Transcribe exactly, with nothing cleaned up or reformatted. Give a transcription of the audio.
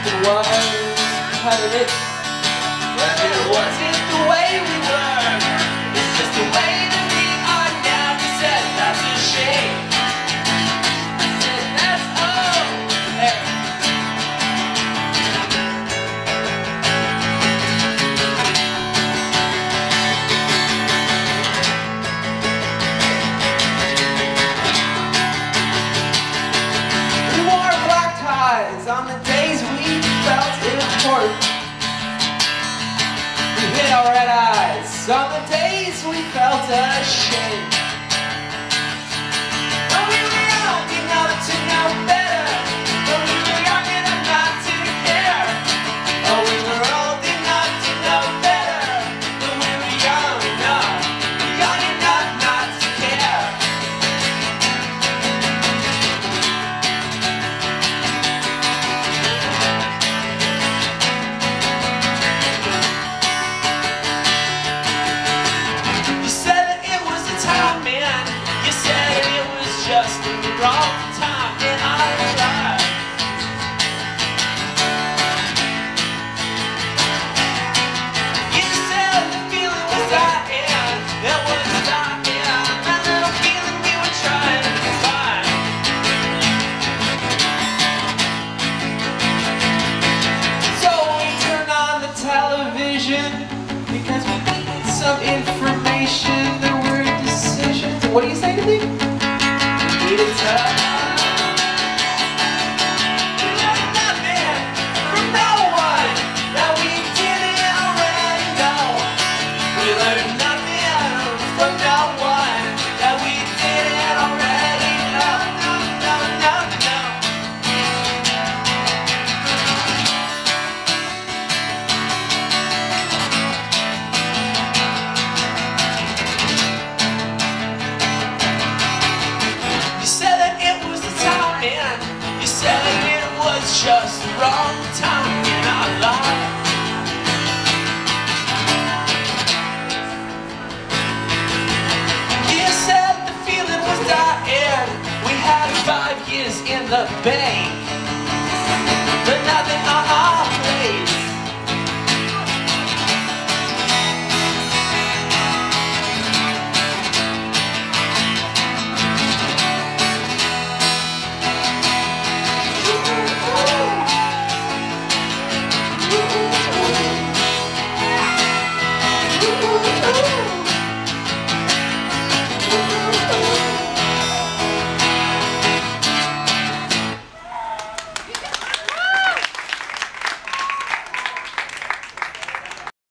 it was cutting it, but it wasn't the way we were. It's just the way that we are now. You said that's a shame. I said that's okay. We wore black ties on the days we felt important. We hid our red eyes on the days we felt ashamed. When we were young enough to know better, when we were young enough not to care. Oh, we were old enough to know better, when we were young enough, young enough not to care. Just the wrong time in our life. You said the feeling was dying, it was dying, that little feeling we were trying to find. So we turned on the television because we needed some information. There were decisions. What do you say to me? Needed time. We learned nothing from no one that we didn't already know. We learned nothing from no one that we didn't already know. No, no, no, no. You said that it was the time, man. You said that it was just the wrong time in our lives.